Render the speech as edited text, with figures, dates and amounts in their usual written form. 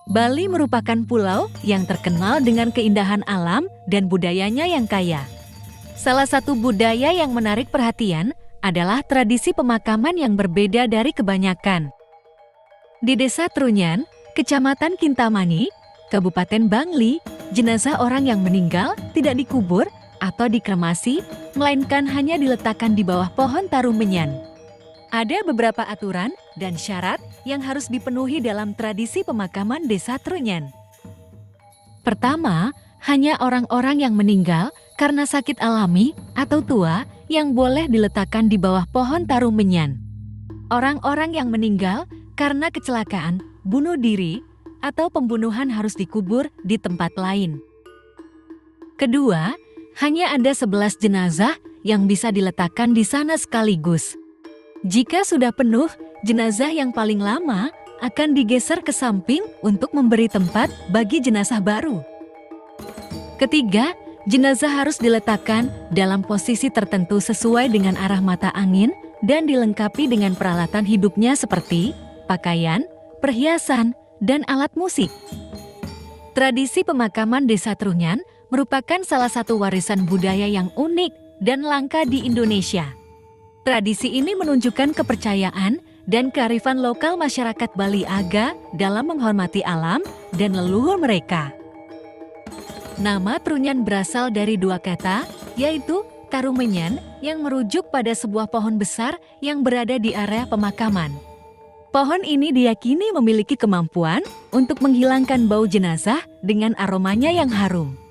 Bali merupakan pulau yang terkenal dengan keindahan alam dan budayanya yang kaya. Salah satu budaya yang menarik perhatian adalah tradisi pemakaman yang berbeda dari kebanyakan. Di Desa Trunyan, Kecamatan Kintamani, Kabupaten Bangli, jenazah orang yang meninggal tidak dikubur atau dikremasi, melainkan hanya diletakkan di bawah pohon tarumenyan. Ada beberapa aturan dan syarat yang harus dipenuhi dalam tradisi pemakaman Desa Trunyan. Pertama, hanya orang-orang yang meninggal karena sakit alami atau tua yang boleh diletakkan di bawah pohon tarumenyan. Orang-orang yang meninggal karena kecelakaan, bunuh diri, atau pembunuhan harus dikubur di tempat lain. Kedua, hanya ada 11 jenazah yang bisa diletakkan di sana sekaligus. Jika sudah penuh, jenazah yang paling lama akan digeser ke samping untuk memberi tempat bagi jenazah baru. Ketiga, jenazah harus diletakkan dalam posisi tertentu sesuai dengan arah mata angin dan dilengkapi dengan peralatan hidupnya seperti pakaian, perhiasan, dan alat musik. Tradisi pemakaman Desa Trunyan merupakan salah satu warisan budaya yang unik dan langka di Indonesia. Tradisi ini menunjukkan kepercayaan dan kearifan lokal masyarakat Bali Aga dalam menghormati alam dan leluhur mereka. Nama Trunyan berasal dari dua kata, yaitu tarumenyan yang merujuk pada sebuah pohon besar yang berada di area pemakaman. Pohon ini diyakini memiliki kemampuan untuk menghilangkan bau jenazah dengan aromanya yang harum.